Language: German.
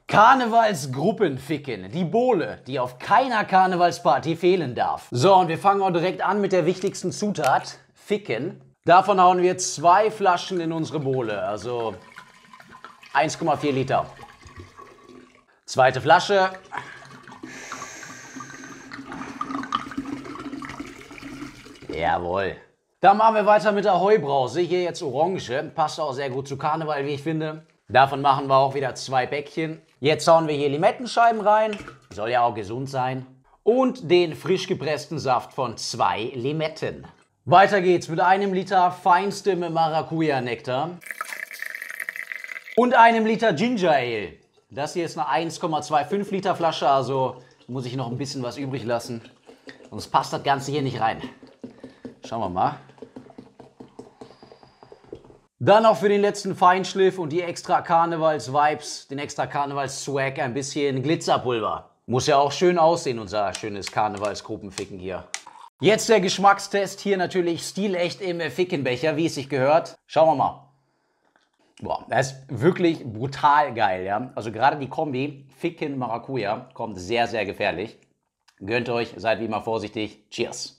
Karnevalsgruppenficken, die Bowle, die auf keiner Karnevalsparty fehlen darf. So, und wir fangen auch direkt an mit der wichtigsten Zutat, Ficken. Davon hauen wir 2 Flaschen in unsere Bowle, also 1,4 Liter. Zweite Flasche. Jawohl. Dann machen wir weiter mit der Heubrause. Hier jetzt Orange. Passt auch sehr gut zu Karneval, wie ich finde. Davon machen wir auch wieder 2 Päckchen. Jetzt hauen wir hier Limettenscheiben rein. Soll ja auch gesund sein. Und den frisch gepressten Saft von 2 Limetten. Weiter geht's mit 1 Liter feinstem Maracuja-Nektar. Und 1 Liter Ginger Ale. Das hier ist eine 1,25 Liter Flasche, also muss ich noch ein bisschen was übrig lassen. Sonst passt das Ganze hier nicht rein. Schauen wir mal. Dann noch für den letzten Feinschliff und die extra Karnevals-Vibes, den extra Karnevals-Swag, ein bisschen Glitzerpulver. Muss ja auch schön aussehen, unser schönes Karnevalsgruppenficken hier. Jetzt der Geschmackstest, hier natürlich stilecht im Fickenbecher, wie es sich gehört. Schauen wir mal. Boah, das ist wirklich brutal geil, ja. Also gerade die Kombi Ficken Maracuja kommt sehr, sehr gefährlich. Gönnt euch, seid wie immer vorsichtig. Cheers!